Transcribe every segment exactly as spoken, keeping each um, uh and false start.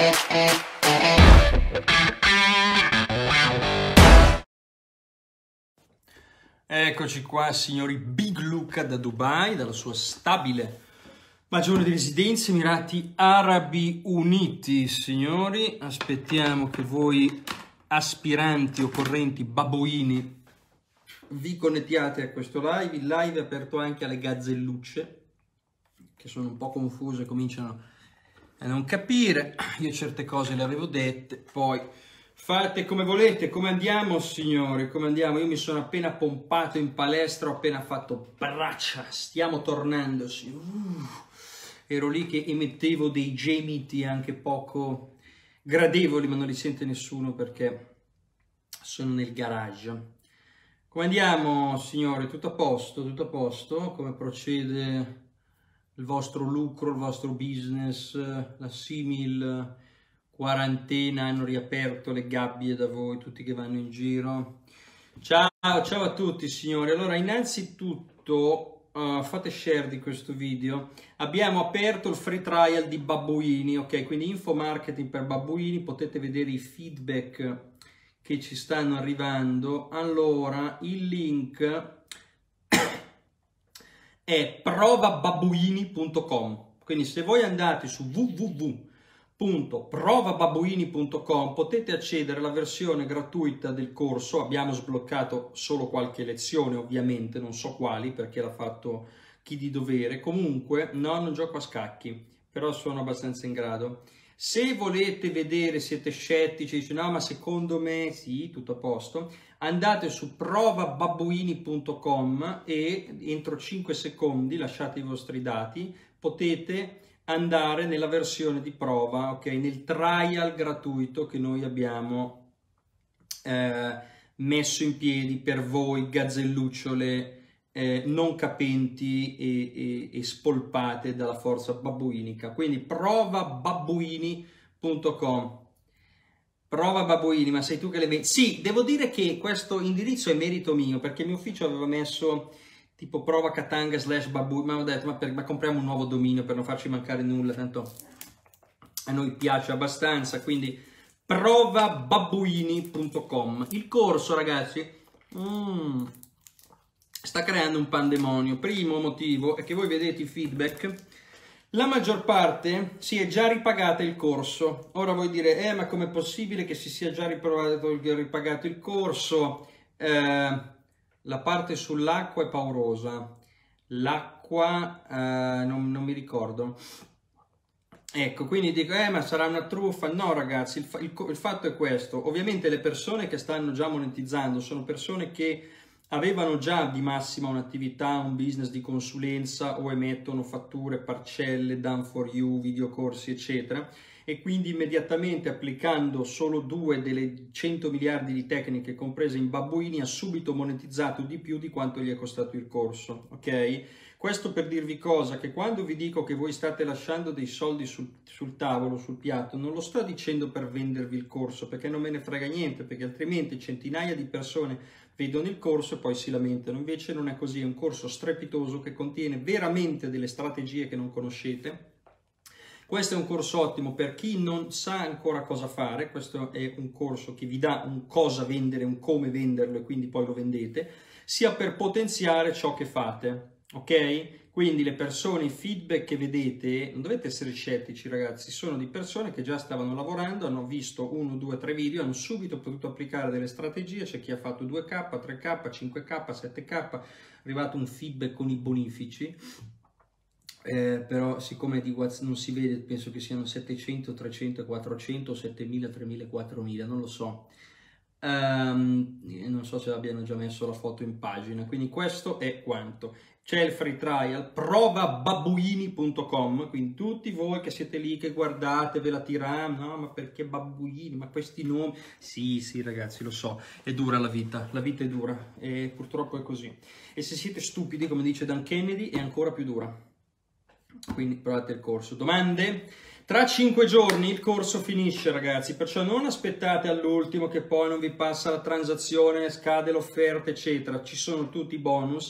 Eccoci qua, signori. Big Luca da Dubai, dalla sua stabile magione di residenza, Emirati Arabi Uniti. Signori, aspettiamo che voi aspiranti o correnti babbuini vi connettiate a questo live. Il live è aperto anche alle gazzellucce, che sono un po' confuse, cominciano a non capire. Io certe cose le avevo dette, poi fate come volete. Come andiamo, signori? Come andiamo? Io mi sono appena pompato in palestra, ho appena fatto braccia, stiamo tornando. Uh, ero lì che emettevo dei gemiti anche poco gradevoli, ma non li sente nessuno perché sono nel garage. Come andiamo, signori? Tutto a posto? Tutto a posto? Come procede il vostro lucro, il vostro business, la simil quarantena? Hanno riaperto le gabbie da voi, tutti che vanno in giro? Ciao, ciao a tutti, signori. Allora, innanzitutto uh, fate share di questo video. Abbiamo aperto il free trial di babbuini, ok? Quindi info marketing per babbuini, potete vedere i feedback che ci stanno arrivando. Allora, il link è prova babbuini punto com, quindi se voi andate su w w w punto prova babbuini punto com potete accedere alla versione gratuita del corso. Abbiamo sbloccato solo qualche lezione, ovviamente non so quali perché l'ha fatto chi di dovere. Comunque no, non gioco a scacchi, però sono abbastanza in grado. Se volete vedere, siete scettici, dice no ma secondo me sì, tutto a posto, andate su prova babbuini punto com e entro cinque secondi, lasciate i vostri dati, potete andare nella versione di prova, ok? Nel trial gratuito che noi abbiamo eh, messo in piedi per voi gazzellucciole eh, non capenti e, e, e spolpate dalla forza babbuinica. Quindi prova babbuini punto com. Prova babbuini, ma sei tu che le metti? Sì, devo dire che questo indirizzo è merito mio, perché il mio ufficio aveva messo tipo prova Katanga slash babbuini, ma ho detto ma, per, ma compriamo un nuovo dominio per non farci mancare nulla, tanto a noi piace abbastanza. Quindi prova babbuini punto com. Il corso, ragazzi, mm, sta creando un pandemonio. Primo motivo è che voi vedete i feedback, la maggior parte si è già ripagata il corso. Ora voi dire, eh ma com'è possibile che si sia già ripagato il corso? Eh, la parte sull'acqua è paurosa, l'acqua eh, non, non mi ricordo. Ecco, quindi dico, eh ma sarà una truffa. No ragazzi, il, fa il, il fatto è questo. Ovviamente le persone che stanno già monetizzando sono persone che avevano già di massima un'attività, un business di consulenza o emettono fatture, parcelle, done for you, videocorsi eccetera, e quindi immediatamente applicando solo due delle cento miliardi di tecniche comprese in babbuini ha subito monetizzato di più di quanto gli è costato il corso, ok? Questo per dirvi cosa, che quando vi dico che voi state lasciando dei soldi sul, sul tavolo, sul piatto, non lo sto dicendo per vendervi il corso, perché non me ne frega niente, perché altrimenti centinaia di persone vedono il corso e poi si lamentano. Invece non è così, è un corso strepitoso che contiene veramente delle strategie che non conoscete. Questo è un corso ottimo per chi non sa ancora cosa fare. Questo è un corso che vi dà un cosa vendere, un come venderlo e quindi poi lo vendete, sia per potenziare ciò che fate, ok? Quindi le persone, i feedback che vedete, non dovete essere scettici ragazzi, sono di persone che già stavano lavorando, hanno visto uno, due, tre video, hanno subito potuto applicare delle strategie. C'è chi ha fatto due K, tre K, cinque K, sette K, è arrivato un feedback con i bonifici. Eh, però siccome di WhatsApp non si vede, penso che siano settecento, trecento, quattrocento, settemila, tremila, quattromila, non lo so. Um, non so se abbiano già messo la foto in pagina. Quindi questo è quanto. C'è il free trial, prova babbuini punto com, quindi tutti voi che siete lì che guardate, ve la tirano, no ma perché babbuini, ma questi nomi, sì sì ragazzi lo so, è dura la vita, la vita è dura e purtroppo è così, e se siete stupidi come dice Dan Kennedy è ancora più dura. Quindi provate il corso. Domande? Tra cinque giorni il corso finisce ragazzi, perciò non aspettate all'ultimo che poi non vi passa la transazione, scade l'offerta eccetera. Ci sono tutti i bonus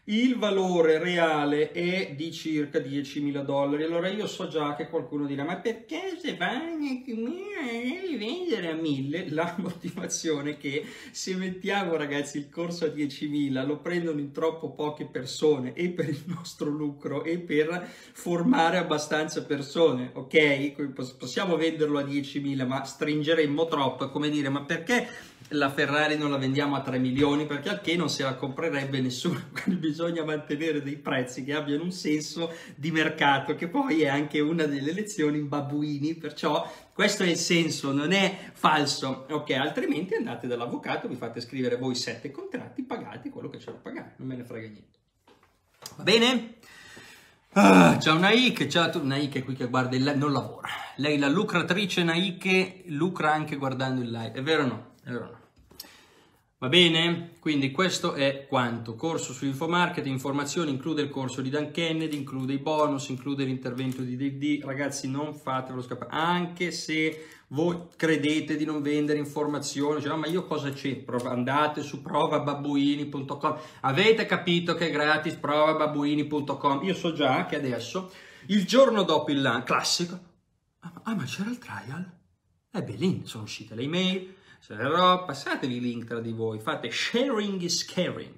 il valore reale è di circa diecimila dollari. Allora io so già che qualcuno dirà, ma perché se vai devi vendere a mille? La motivazione è che se mettiamo, ragazzi, il corso a diecimila lo prendono in troppo poche persone, e per il nostro lucro e per formare abbastanza persone, ok? Possiamo venderlo a diecimila, ma stringeremmo troppo. È come dire, ma perché la Ferrari non la vendiamo a tre milioni? Perché al che non se la comprerebbe nessuno. Quindi bisogna mantenere dei prezzi che abbiano un senso di mercato, che poi è anche una delle lezioni in babbuini, perciò questo è il senso, non è falso, ok? Altrimenti andate dall'avvocato, vi fate scrivere voi sette contratti, pagate quello che c'è da pagare, non me ne frega niente. Va bene? Ah, c'è una Ike, c'è una Ike qui che guarda il live, non lavora. Lei, la lucratrice Naike, lucra anche guardando il live, è vero o no? È vero o no? Va bene? Quindi questo è quanto. Corso su infomarketing, informazioni, include il corso di Dan Kennedy, include i bonus, include l'intervento di Dave D. Ragazzi, non fatevelo scappare, anche se voi credete di non vendere informazioni, cioè, no, ma io cosa c'è? Andate su prova babbuini punto com, avete capito che è gratis prova babbuini punto com. Io so già che adesso, il giorno dopo il lancio, classico, ah ma c'era il trial? Eh beh, lì sono uscite le email, però passatevi il link tra di voi, fate sharing is caring,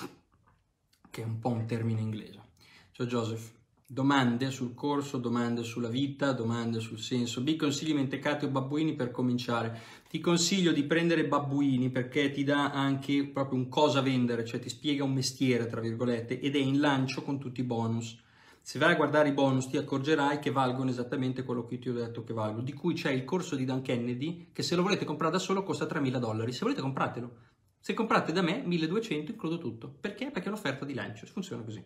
che è un po' un termine inglese. Ciao Joseph, domande sul corso, domande sulla vita, domande sul senso. B, consigli mentecati o babbuini per cominciare? Ti consiglio di prendere babbuini perché ti dà anche proprio un cosa vendere, cioè ti spiega un mestiere, tra virgolette, ed è in lancio con tutti i bonus. Se vai a guardare i bonus ti accorgerai che valgono esattamente quello che ti ho detto che valgono, di cui c'è il corso di Dan Kennedy che se lo volete comprare da solo costa tremila dollari. Se volete compratelo. Se comprate da me milleduecento includo tutto. Perché? Perché è un'offerta di lancio, funziona così.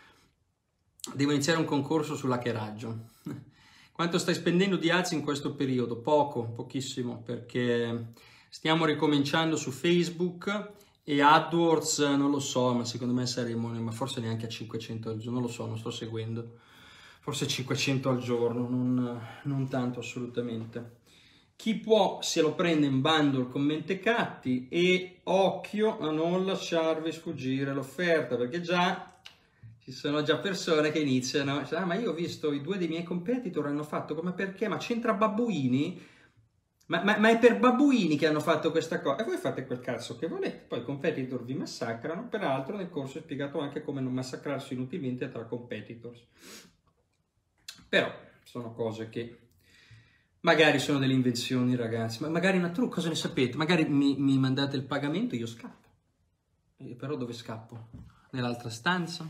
Devo iniziare un concorso sull'hackeraggio. Quanto stai spendendo di ads in questo periodo? Poco, pochissimo, perché stiamo ricominciando su Facebook. E AdWords non lo so, ma secondo me saremo, ma forse neanche a cinquecento al giorno, non lo so, non sto seguendo, forse cinquecento al giorno, non, non tanto assolutamente. Chi può se lo prende in bundle con mentecatti, e occhio a non lasciarvi sfuggire l'offerta, perché già ci sono già persone che iniziano, cioè, ah, ma io ho visto i due dei miei competitor hanno fatto, come perché? Ma c'entra babbuini? Ma, ma, ma è per babbuini che hanno fatto questa cosa, e voi fate quel cazzo che volete, poi i competitor vi massacrano. Peraltro nel corso è spiegato anche come non massacrarsi inutilmente tra competitors, però sono cose che magari sono delle invenzioni, ragazzi, ma magari una trucca, cosa ne sapete? Magari mi, mi mandate il pagamento e io scappo, e però dove scappo? Nell'altra stanza?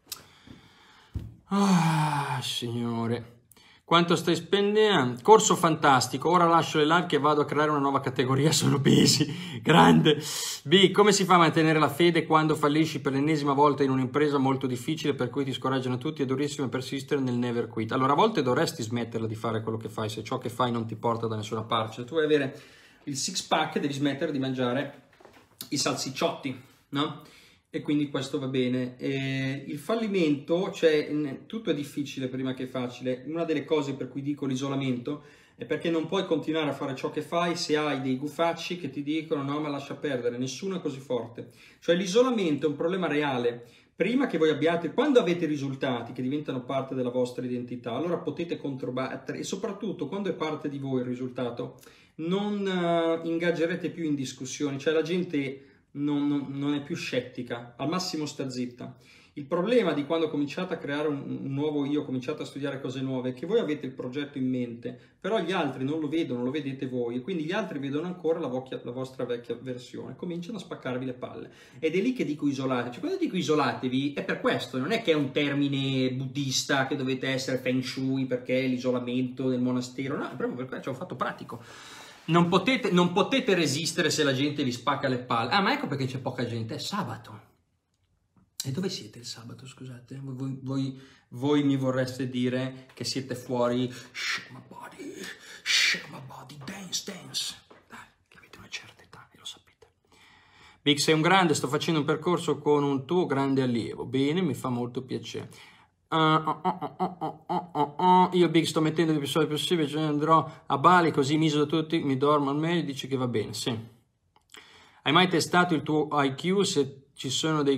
Ah, signore. Quanto stai spendendo? Corso fantastico, ora lascio le live che vado a creare una nuova categoria, sono pesi, grande. B, come si fa a mantenere la fede quando fallisci per l'ennesima volta in un'impresa molto difficile per cui ti scoraggiano tutti, è durissimo persistere nel never quit? Allora a volte dovresti smetterla di fare quello che fai se ciò che fai non ti porta da nessuna parte. Se tu vuoi avere il six pack devi smettere di mangiare i salsicciotti, no? E quindi questo va bene. E il fallimento, cioè tutto è difficile prima che facile. Una delle cose per cui dico l'isolamento è perché non puoi continuare a fare ciò che fai se hai dei gufacci che ti dicono no, ma lascia perdere, nessuno è così forte. Cioè l'isolamento è un problema reale. Prima che voi abbiate, quando avete risultati che diventano parte della vostra identità, allora potete controbattere, e soprattutto quando è parte di voi il risultato, non uh, ingaggerete più in discussioni, cioè la gente Non, non, non è più scettica, al massimo sta zitta. Il problema di quando cominciate a creare un, un nuovo io, cominciate a studiare cose nuove, è che voi avete il progetto in mente, però gli altri non lo vedono, lo vedete voi, e quindi gli altri vedono ancora la, vocchia, la vostra vecchia versione, cominciano a spaccarvi le palle. Ed è lì che dico isolatevi. Cioè, quando dico isolatevi è per questo, non è che è un termine buddista che dovete essere feng shui perché è l'isolamento del monastero, no, è proprio per questo, c'è un fatto pratico. Non potete, non potete resistere se la gente vi spacca le palle. Ah, ma ecco perché c'è poca gente, è sabato. E dove siete il sabato, scusate? Voi, voi, voi mi vorreste dire che siete fuori, shake my body, shake my body, dance, dance. Dai, che avete una certa età e lo sapete. Big, sei un grande, sto facendo un percorso con un tuo grande allievo. Bene, mi fa molto piacere. Uh, uh, uh, uh, uh, uh, uh, uh. Io Big sto mettendo più soldi possibile, cioè andrò a Bali così mi iso da tutti, mi dormo al meglio, dici che va bene, sì. Hai mai testato il tuo I Q se ci sono dei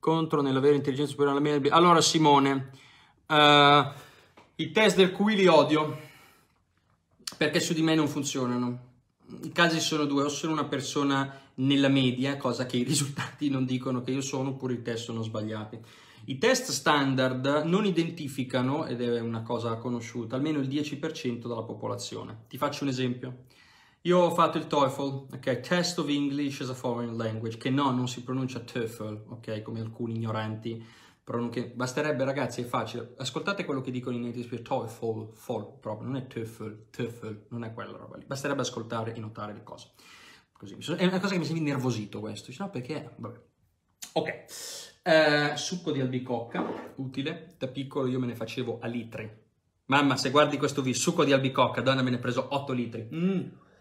contro nell'avere intelligenza superiore alla mia. Allora Simone, uh, i test del Q I li odio perché su di me non funzionano. I casi sono due: o sono una persona nella media, cosa che i risultati non dicono che io sono, oppure i test sono sbagliati. I test standard non identificano, ed è una cosa conosciuta, almeno il dieci per cento della popolazione. Ti faccio un esempio. Io ho fatto il TOEFL, ok, Test of English as a Foreign Language, che no, non si pronuncia TOEFL, ok, come alcuni ignoranti pronunciano. Basterebbe, ragazzi, è facile. Ascoltate quello che dicono i native speaker, TOEFL, FOL, proprio, non è TOEFL, TOEFL, non è quella roba lì. Basterebbe ascoltare e notare le cose. Così. È una cosa che mi sembra innervosito questo, no? Perché, vabbè. Ok, eh, succo di albicocca, utile. Da piccolo io me ne facevo a litri. Mamma, se guardi questo video, succo di albicocca, donna, me ne ho preso otto litri. Mm.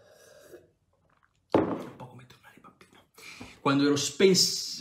Un po' come tornare bambino. Quando ero spes...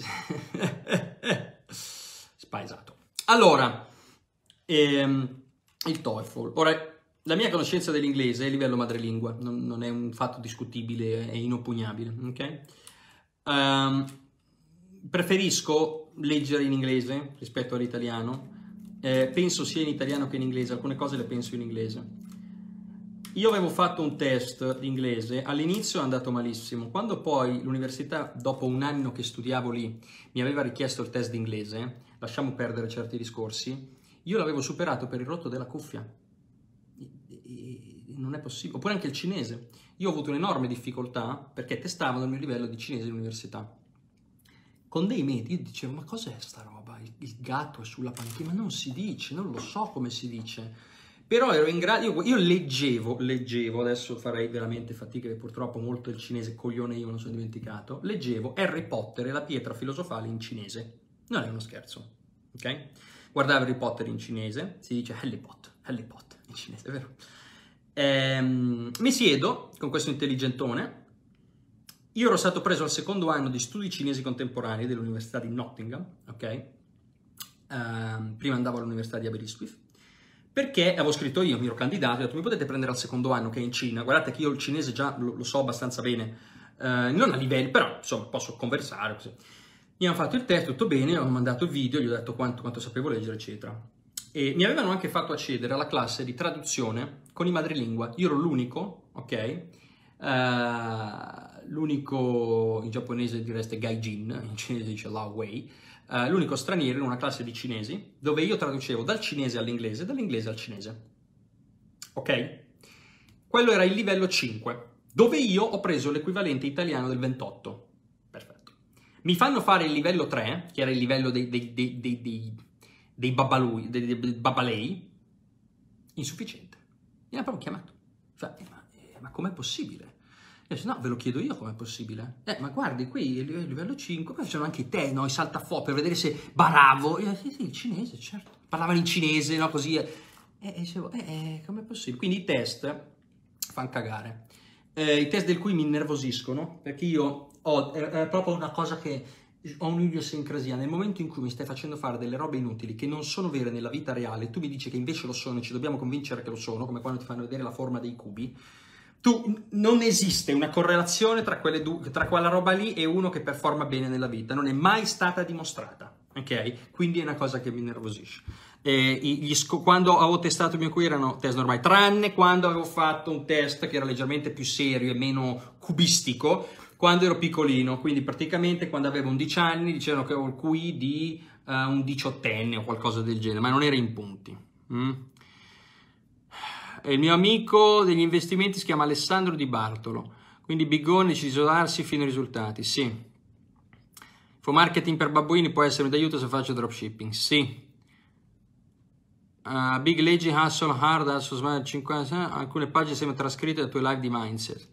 spaesato. Allora, ehm, il TOEFL. Ora, la mia conoscenza dell'inglese è a livello madrelingua, non, non è un fatto discutibile e inoppugnabile, ok? Um, preferisco leggere in inglese rispetto all'italiano, eh, penso sia in italiano che in inglese, alcune cose le penso in inglese. Io avevo fatto un test di inglese, all'inizio è andato malissimo, quando poi l'università, dopo un anno che studiavo lì, mi aveva richiesto il test di inglese, lasciamo perdere certi discorsi, io l'avevo superato per il rotto della cuffia. Non è possibile. Oppure anche il cinese. Io ho avuto un'enorme difficoltà perché testavano il mio livello di cinese all'università. Con dei medi io dicevo, ma cos'è sta roba? Il, il gatto è sulla panchina? Ma non si dice, non lo so come si dice. Però ero in grado, io, io leggevo, leggevo, adesso farei veramente fatica, che purtroppo molto il cinese coglione io me lo sono dimenticato, leggevo Harry Potter e la pietra filosofale in cinese. Non è uno scherzo, ok? Guardavo Harry Potter in cinese, si dice Harry Potter, Harry Potter in cinese, è vero? Ehm, mi siedo con questo intelligentone. Io ero stato preso al secondo anno di studi cinesi contemporanei dell'Università di Nottingham, ok? Ehm, prima andavo all'Università di Aberystwyth, perché avevo scritto io, mi ero candidato, ho detto mi potete prendere al secondo anno che è in Cina, guardate che io il cinese già lo, lo so abbastanza bene, eh, non a livelli, però insomma posso conversare, così. Mi hanno fatto il test, tutto bene, ho mandato il video, gli ho detto quanto, quanto sapevo leggere, eccetera. E mi avevano anche fatto accedere alla classe di traduzione con i madrelingua. Io ero l'unico, ok? Uh, l'unico, in giapponese direste gaijin, in cinese dice lao wei, uh, l'unico straniero in una classe di cinesi, dove io traducevo dal cinese all'inglese e dall'inglese al cinese. Ok? Quello era il livello cinque, dove io ho preso l'equivalente italiano del ventotto. Mi fanno fare il livello tre, che era il livello dei, dei, dei, dei, dei, dei, babalui, dei, dei babalei, insufficiente. Mi hanno proprio chiamato. Cioè, eh, ma, eh, ma com'è possibile? Io dico, no, ve lo chiedo io com'è possibile. Eh, ma guardi, qui è il livello cinque, poi ci sono anche i te, no, i saltafuoco, per vedere se baravo. Io, sì, sì, il cinese, certo. Parlavano in cinese, no, così. E eh, dicevo, eh, eh, com'è possibile? Quindi i test fanno cagare. Eh, I test del cui mi innervosiscono, perché io ho, è, è proprio una cosa che ho un'idiosincrasia. Nel momento in cui mi stai facendo fare delle robe inutili che non sono vere nella vita reale, tu mi dici che invece lo sono e ci dobbiamo convincere che lo sono, come quando ti fanno vedere la forma dei cubi, tu, non esiste una correlazione tra, quelle due, tra quella roba lì e uno che performa bene nella vita, non è mai stata dimostrata, ok? Quindi è una cosa che mi innervosisce. E gli quando avevo testato il mio Q I erano test normali, tranne quando avevo fatto un test che era leggermente più serio e meno cubistico, quando ero piccolino, quindi praticamente quando avevo undici anni dicevano che avevo il Q I di uh, un diciottenne o qualcosa del genere, ma non era in punti. Mm? E il mio amico degli investimenti si chiama Alessandro Di Bartolo, quindi Bigone decide di isolarsi fino ai risultati, sì. Info marketing per babbuini può essere d'aiuto se faccio dropshipping, sì. Uh, Big Leggy Hustle Hard Hustle Smile cinquanta, alcune pagine sembrano trascritte da tue live di mindset.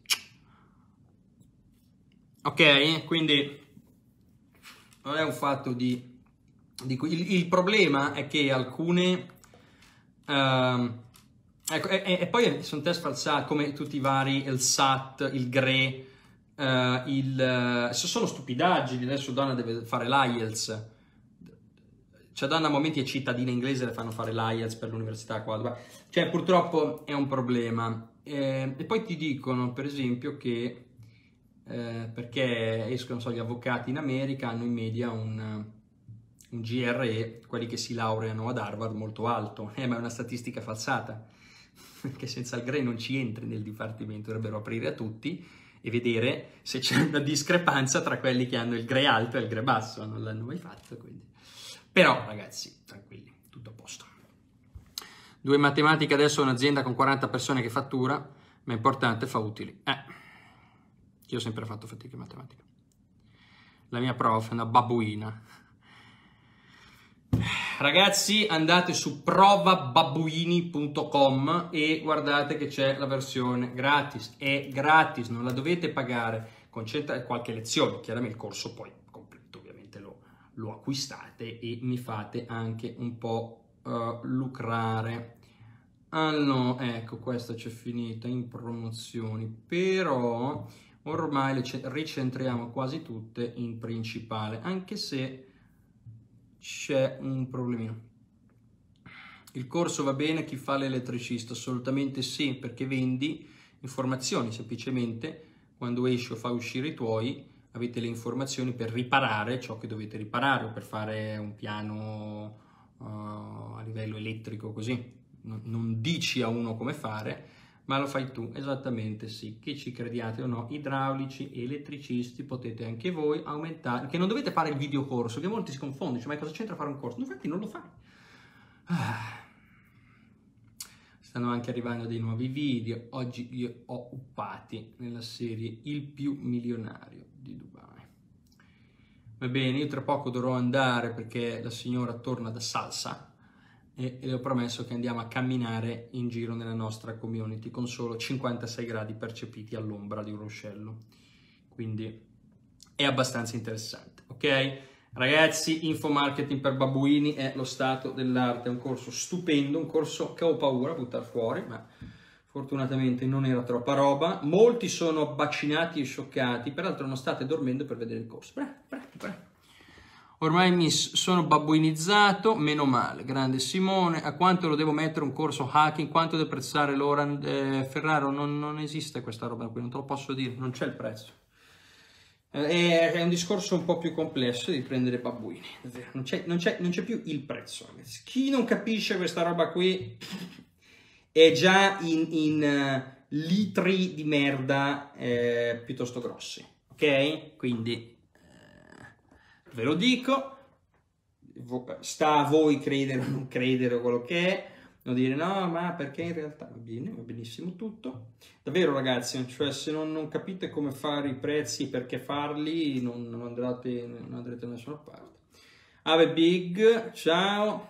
Ok, quindi non è un fatto di, di il, il problema è che alcune uh, ecco, e, e poi sono test falsati come tutti i vari, il S A T, il G R E, uh, il uh, sono stupidaggini. Adesso Donna deve fare l'I E L T S. Cioè Donna a momenti è cittadina inglese, le fanno fare l'I E L T S per l'università qua. Cioè purtroppo è un problema. Eh, e poi ti dicono per esempio che eh, perché escono so, gli avvocati in America hanno in media un, un G R E, quelli che si laureano ad Harvard, molto alto. Eh, ma è una statistica falsata, che senza il G R E non ci entri nel dipartimento, dovrebbero aprire a tutti e vedere se c'è una discrepanza tra quelli che hanno il G R E alto e il G R E basso, non l'hanno mai fatto, quindi. Però, ragazzi, tranquilli, tutto a posto. Due in matematica, adesso un'azienda con quaranta persone che fattura, ma è importante, fa utili. Eh, io ho sempre fatto fatica in matematica. La mia prof è una babbuina. Ragazzi, andate su prova babbuini punto com e guardate che c'è la versione gratis. È gratis, non la dovete pagare. Concentra qualche lezione, chiaramente il corso poi completo, ovviamente lo, lo acquistate e mi fate anche un po' uh, lucrare. Allora, ecco, questa c'è finita in promozioni, però ormai le ricentriamo quasi tutte in principale, anche se c'è un problemino. Il corso va bene, chi fa l'elettricista? Assolutamente sì, perché vendi informazioni, semplicemente quando esci o fai uscire i tuoi avete le informazioni per riparare ciò che dovete riparare o per fare un piano uh, a livello elettrico, così. Non, non dici a uno come fare, ma lo fai tu, esattamente sì, che ci crediate o no, idraulici, elettricisti, potete anche voi aumentare, che non dovete fare il video corso, che molti si confondono, cioè, ma cosa c'entra fare un corso? Infatti non lo fai. Ah. Stanno anche arrivando dei nuovi video, oggi li ho uppati nella serie Il più milionario di Dubai. Va bene, io tra poco dovrò andare perché la signora torna da Salsa, e le ho promesso che andiamo a camminare in giro nella nostra community con solo cinquantasei gradi percepiti all'ombra di un ruscello, quindi è abbastanza interessante, ok? Ragazzi, Info Marketing per Babbuini è lo stato dell'arte, è un corso stupendo, un corso che ho paura a buttare fuori, ma fortunatamente non era troppa roba. Molti sono vaccinati e scioccati, peraltro non state dormendo per vedere il corso. Bravo, bravo, bravo. Ormai mi sono babbuinizzato, meno male, grande Simone. A quanto lo devo mettere un corso hacking? Quanto deve prezzare l'ora? Eh, Ferraro, non, non esiste questa roba qui, non te lo posso dire, non c'è il prezzo. Eh, è un discorso un po' più complesso di prendere babbuini, non c'è, non c'è, non c'è più il prezzo, ragazzi. Chi non capisce questa roba qui è già in, in uh, litri di merda eh, piuttosto grossi, ok? Quindi... ve lo dico, sta a voi credere o non credere o quello che è, non dire no, ma perché in realtà va bene, va benissimo tutto. Davvero ragazzi, cioè se non, non capite come fare i prezzi, perché farli, non, non, andrete, non andrete da nessuna parte. Have a big, ciao.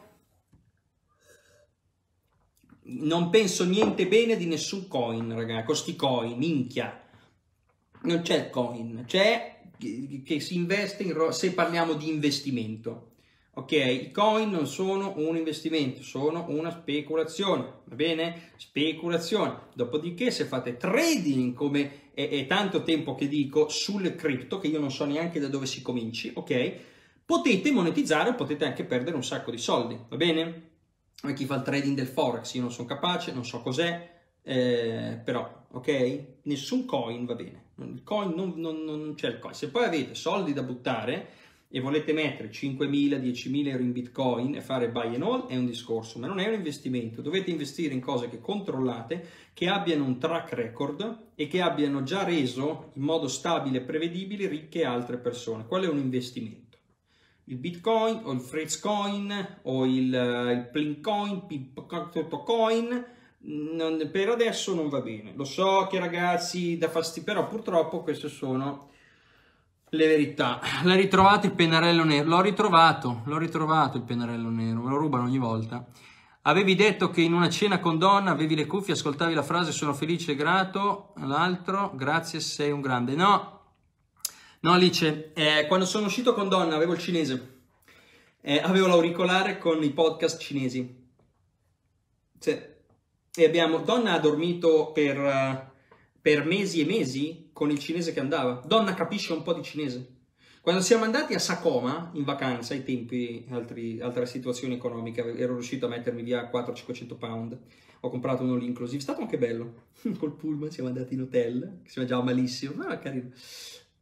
Non penso niente bene di nessun coin, ragazzi, costi coin, minchia. Non c'è coin, c'è... che si investe in se parliamo di investimento, ok? I coin non sono un investimento, sono una speculazione, va bene? Speculazione. Dopodiché se fate trading, come è, è tanto tempo che dico, sulle cripto, che io non so neanche da dove si cominci, ok? Potete monetizzare o potete anche perdere un sacco di soldi, va bene? A chi fa il trading del forex, io non sono capace, non so cos'è, eh, però, ok? Nessun coin va bene. Il coin non, non, non c'è il coin. Se poi avete soldi da buttare e volete mettere cinquemila, diecimila euro in bitcoin e fare buy and hold è un discorso, ma non è un investimento. Dovete investire in cose che controllate, che abbiano un track record e che abbiano già reso in modo stabile e prevedibile ricche altre persone. Quello è un investimento. Il bitcoin o il fritz coin o il, il plin coin, coin, Non, per adesso non va bene. Lo so che ragazzi dà fastidio, però purtroppo queste sono le verità. L'hai ritrovato il pennarello nero? L'ho ritrovato, l'ho ritrovato il pennarello nero, me lo rubano ogni volta. Avevi detto che in una cena con donna avevi le cuffie, ascoltavi la frase sono felice e grato, l'altro grazie sei un grande. No, no Alice, eh, quando sono uscito con donna avevo il cinese, eh, avevo l'auricolare con i podcast cinesi. Sì. E abbiamo, Donna ha dormito per, uh, per mesi e mesi con il cinese che andava. Donna capisce un po' di cinese. Quando siamo andati a Sakoma in vacanza, ai tempi, altri, altra situazione economica, ero riuscito a mettermi via quattrocento cinquecento pound. Ho comprato uno all inclusive, è stato anche bello. Col pullman siamo andati in hotel, che si mangiava malissimo, ma era carino.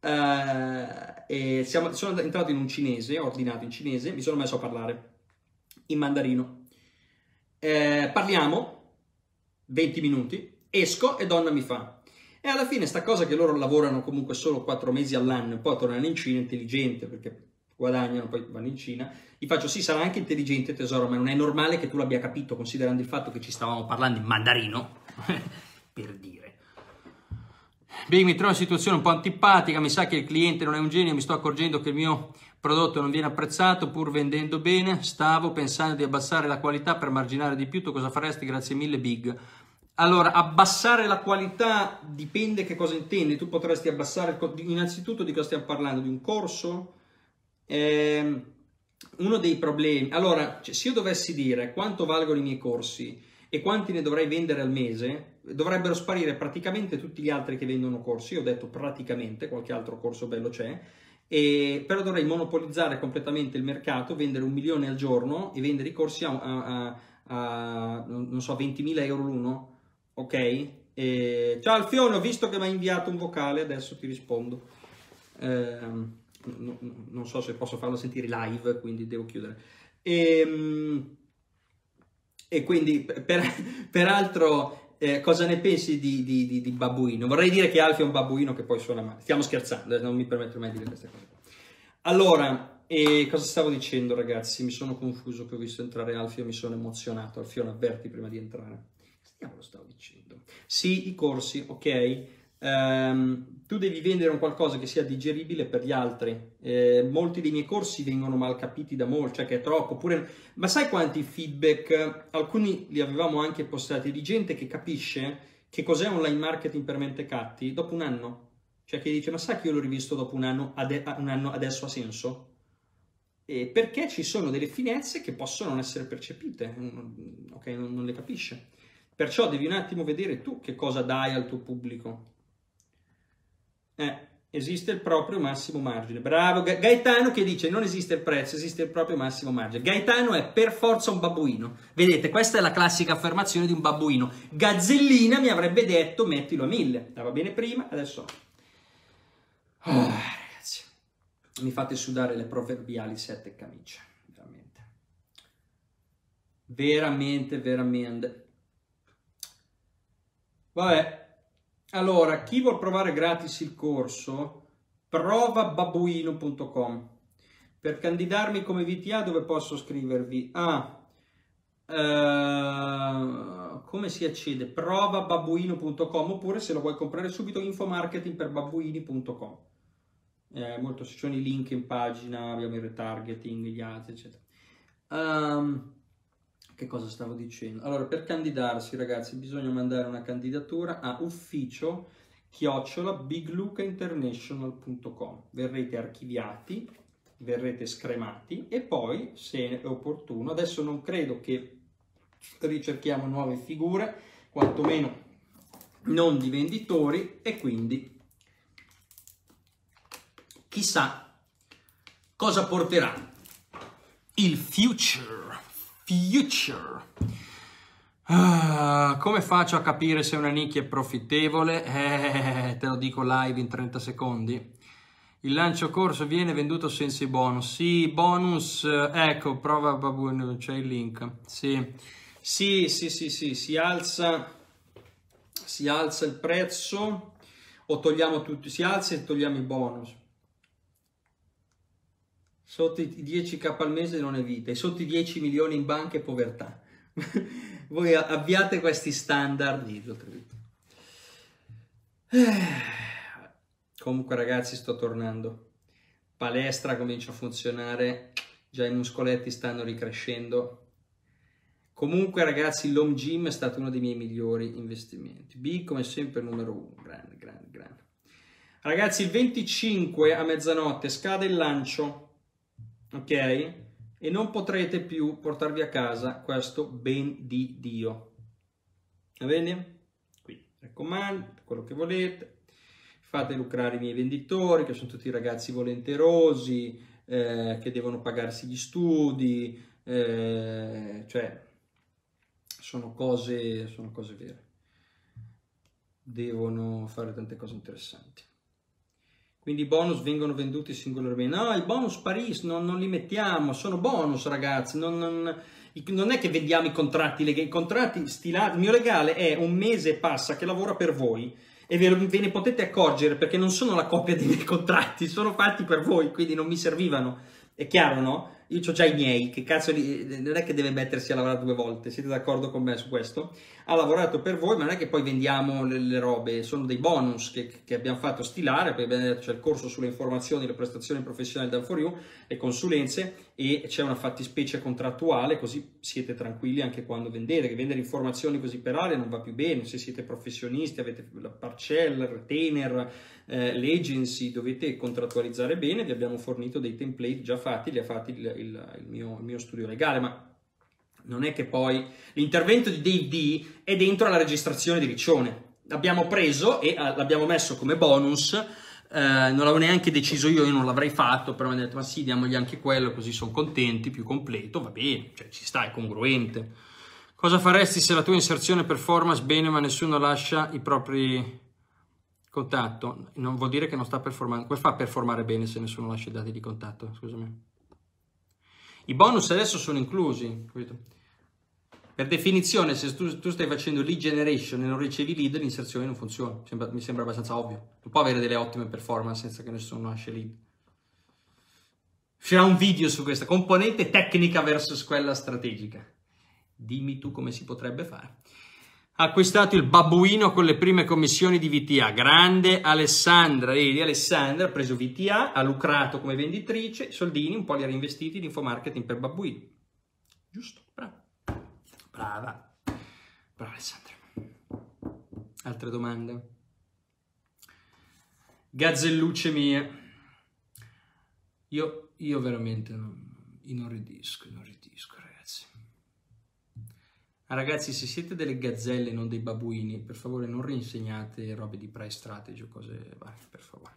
Uh, e siamo, sono entrato in un cinese, ho ordinato in cinese, mi sono messo a parlare in mandarino. Eh, parliamo venti minuti, esco e donna mi fa: e alla fine sta cosa che loro lavorano comunque solo quattro mesi all'anno e poi tornano in Cina, intelligente perché guadagnano, poi vanno in Cina. Gli faccio: sì, sarà anche intelligente tesoro, ma non è normale che tu l'abbia capito considerando il fatto che ci stavamo parlando in mandarino. Per dire. Big, mi trovo in una situazione un po' antipatica, mi sa che il cliente non è un genio, mi sto accorgendo che il mio prodotto non viene apprezzato pur vendendo bene, stavo pensando di abbassare la qualità per marginare di più, tu cosa faresti? Grazie mille Big. Allora, abbassare la qualità dipende che cosa intendi, tu potresti abbassare, innanzitutto di cosa stiamo parlando, di un corso? Eh, uno dei problemi, allora, cioè, se io dovessi dire quanto valgono i miei corsi e quanti ne dovrei vendere al mese, dovrebbero sparire praticamente tutti gli altri che vendono corsi. Io ho detto praticamente, qualche altro corso bello c'è, e, però dovrei monopolizzare completamente il mercato, vendere un milione al giorno e vendere i corsi a, a, a, a non so, ventimila euro l'uno, ok? E, ciao Alfione, ho visto che mi hai inviato un vocale, adesso ti rispondo. Eh, no, non so se posso farlo sentire live, quindi devo chiudere. E, E quindi, per, peraltro, eh, cosa ne pensi di, di, di, di babbuino? Vorrei dire che Alfio è un babbuino che poi suona male. Stiamo scherzando, non mi permetto mai di dire queste cose. Allora, eh, cosa stavo dicendo, ragazzi? Mi sono confuso che ho visto entrare Alfio e mi sono emozionato. Alfio, avverti prima di entrare. Che diavolo stavo dicendo? Sì, i corsi, ok. Um, tu devi vendere un qualcosa che sia digeribile per gli altri. Eh, molti dei miei corsi vengono mal capiti da molti, cioè che è troppo. Oppure, ma sai quanti feedback? Alcuni li avevamo anche postati di gente che capisce che cos'è online marketing per mentecatti dopo un anno. Cioè che dice: ma sai che io l'ho rivisto dopo un anno, ade- un anno adesso ha senso? E perché ci sono delle finezze che possono non essere percepite, ok? Non, non le capisce. Perciò devi un attimo vedere tu che cosa dai al tuo pubblico. Eh, esiste il proprio massimo margine. Bravo Gaetano che dice: non esiste il prezzo, esiste il proprio massimo margine. Gaetano è per forza un babbuino. Vedete, questa è la classica affermazione di un babbuino. Gazzellina mi avrebbe detto: mettilo a mille. Va bene prima, adesso. Oh, ragazzi, mi fate sudare le proverbiali sette camicie. Veramente. Veramente, veramente. Vabbè. Allora, chi vuol provare gratis il corso, prova babbuino punto com. Per candidarmi come V T A dove posso scrivervi? Ah, eh, come si accede? prova babbuino punto com, oppure se lo vuoi comprare subito infomarketing per babbuini punto com. Eh, molto, ci sono i link in pagina, abbiamo il retargeting, gli altri, eccetera. Um, Che cosa stavo dicendo? Allora, per candidarsi, ragazzi, bisogna mandare una candidatura a ufficio chiocciola biglucainternational punto com. Verrete archiviati, verrete scremati e poi, se è opportuno, adesso non credo che ricerchiamo nuove figure, quantomeno non di venditori, e quindi chissà cosa porterà il future. Future. Ah, come faccio a capire se una nicchia è profittevole? Eh, te lo dico live in trenta secondi. Il lancio corso viene venduto senza i bonus. Sì, bonus, ecco, prova Babu, c'è il link. Sì, sì, sì, sì, sì, si alza, si alza il prezzo o togliamo tutti, si alza e togliamo i bonus. Sotto i dieci k al mese non è vita, e sotto i dieci milioni in banca è povertà. Voi avviate questi standard. Comunque ragazzi, sto tornando. Palestra comincia a funzionare, già i muscoletti stanno ricrescendo. Comunque ragazzi, l'home gym è stato uno dei miei migliori investimenti. B come sempre numero uno, grande, grande, grande. Ragazzi, il venticinque a mezzanotte scade il lancio. Ok? E non potrete più portarvi a casa questo ben di Dio. Va bene? Qui, raccomando, quello che volete. Fate lucrare i miei venditori, che sono tutti ragazzi volenterosi, eh, che devono pagarsi gli studi, eh, cioè, sono cose, sono cose vere. Devono fare tante cose interessanti. Quindi i bonus vengono venduti singolarmente. No, i bonus Paris non, non li mettiamo, sono bonus ragazzi, non, non, non è che vendiamo i contratti legali, i contratti stilati, il mio legale è un mese e passa che lavora per voi e ve, ve ne potete accorgere perché non sono la copia dei miei contratti, sono fatti per voi, quindi non mi servivano, è chiaro no? Io ho già i miei, che cazzo di, non è che deve mettersi a lavorare due volte, siete d'accordo con me su questo? Ha lavorato per voi, ma non è che poi vendiamo le, le robe, sono dei bonus che, che abbiamo fatto stilare, poi abbiamo detto c'è il corso sulle informazioni, le prestazioni professionali done for you, le consulenze e c'è una fattispecie contrattuale, così siete tranquilli anche quando vendete, che vendere informazioni così per aria non va più bene, se siete professionisti, avete la parcella, il retainer, eh, l'agency, dovete contrattualizzare bene, vi abbiamo fornito dei template già fatti, li ha fatti il, il, il, mio, il mio studio legale, ma non è che poi l'intervento di Dave D è dentro alla registrazione di Riccione. L'abbiamo preso e l'abbiamo messo come bonus, eh, non l'avevo neanche deciso io, io non l'avrei fatto, però mi hanno detto ma sì, diamogli anche quello, così sono contenti, più completo, va bene, cioè ci sta, è congruente. Cosa faresti se la tua inserzione performance bene ma nessuno lascia i propri contatto? Non vuol dire che non sta performando, come fa a performare bene se nessuno lascia i dati di contatto, scusami. I bonus adesso sono inclusi, capito? Per definizione, se tu, tu stai facendo lead generation e non ricevi lead, l'inserzione non funziona. Sembra, mi sembra abbastanza ovvio. Non può avere delle ottime performance senza che nessuno lascia lead. Uscirà un video su questa componente tecnica versus quella strategica. Dimmi tu come si potrebbe fare. Ha acquistato il babbuino con le prime commissioni di V T A. Grande Alessandra. Vedi, Alessandra ha preso V T A, ha lucrato come venditrice, soldini un po' li ha reinvestiti in infomarketing per babbuini. Giusto, brava. Brava. Brava Alessandra. Altre domande? Gazzellucce mie. Io, io veramente non, inorridisco, inorridisco ragazzi. Ragazzi, se siete delle gazzelle e non dei babuini, per favore non rinsegnate robe di price strategy o cose varie, per favore.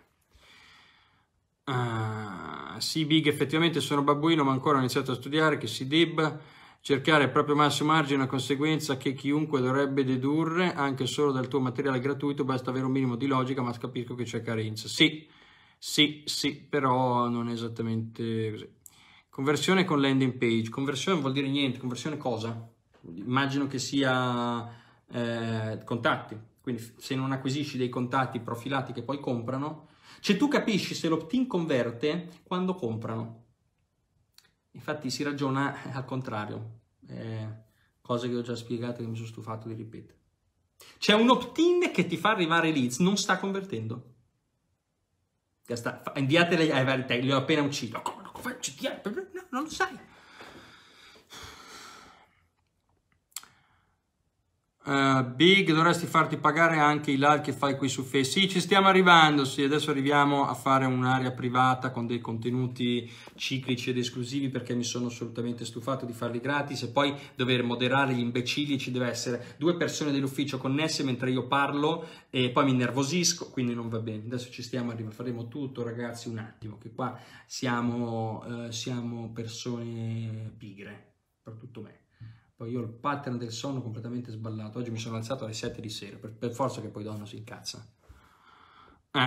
Ah, sì, Big, effettivamente sono babuino, ma ancora ho iniziato a studiare che si debba cercare il proprio massimo margine, una conseguenza che chiunque dovrebbe dedurre, anche solo dal tuo materiale gratuito, basta avere un minimo di logica, ma capisco che c'è carenza. Sì, sì, sì, però non è esattamente così. Conversione con landing page. Conversione vuol dire niente, conversione cosa? Immagino che sia eh, contatti, quindi se non acquisisci dei contatti profilati che poi comprano, cioè tu capisci se l'opt-in converte quando comprano. Infatti si ragiona al contrario, eh, cose che ho già spiegato e che mi sono stufato di ripetere. C'è un opt-in che ti fa arrivare leads, non sta convertendo. Sta, inviatele ai vari tag, li ho appena ucciso. No, non lo sai. Uh, Big, dovresti farti pagare anche i live che fai qui su Facebook. Sì, ci stiamo arrivando, sì, adesso arriviamo a fare un'area privata con dei contenuti ciclici ed esclusivi perché mi sono assolutamente stufato di farli gratis e poi dover moderare gli imbecilli, ci deve essere due persone dell'ufficio connesse mentre io parlo e poi mi innervosisco, quindi non va bene. Adesso ci stiamo arrivando, faremo tutto ragazzi un attimo, che qua siamo, uh, siamo persone pigre, soprattutto me. Poi io ho il pattern del sonno completamente sballato. Oggi mi sono alzato alle sette di sera, per, per forza che poi donna si incazza. Eh.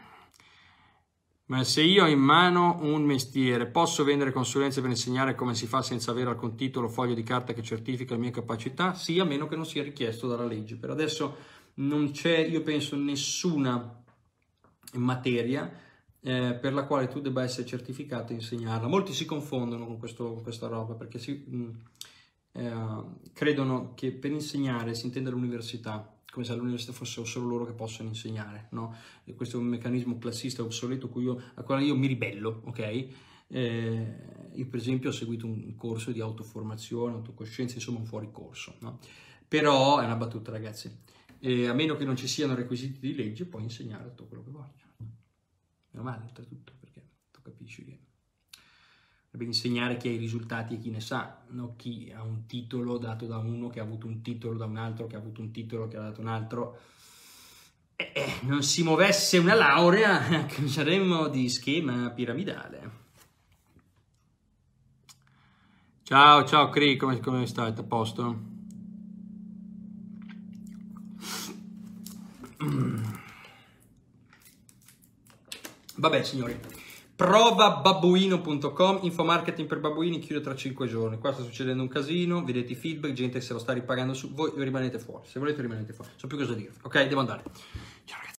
Ma se io ho in mano un mestiere, posso vendere consulenze per insegnare come si fa senza avere alcun titolo o foglio di carta che certifica le mie capacità? Sì, a meno che non sia richiesto dalla legge. Per adesso non c'è, io penso, nessuna materia eh, per la quale tu debba essere certificato e insegnarla. Molti si confondono con, questo, con questa roba, perché si... Mh, Eh, credono che per insegnare si intenda l'università, come se all'università fossero solo loro che possono insegnare, no? E questo è un meccanismo classista obsoleto cui io, a quale io mi ribello, ok? Eh, io per esempio ho seguito un corso di autoformazione, autocoscienza, insomma un fuoricorso, no? Però è una battuta ragazzi, eh, a meno che non ci siano requisiti di legge puoi insegnare tutto quello che voglio. Meno male oltretutto, perché tu capisci che deve insegnare chi ha i risultati e chi ne sa, non chi ha un titolo dato da uno che ha avuto un titolo da un altro che ha avuto un titolo che ha dato un altro. E eh, non si muovesse una laurea, che saremmo di schema piramidale. Ciao, ciao Cri, come, come stai? A posto? Vabbè signori, prova babbuino punto com, info marketing per babbuini, chiude tra cinque giorni. Qua sta succedendo un casino, vedete i feedback, gente che se lo sta ripagando su, voi rimanete fuori, se volete rimanete fuori, so più cosa dire, ok? Devo andare.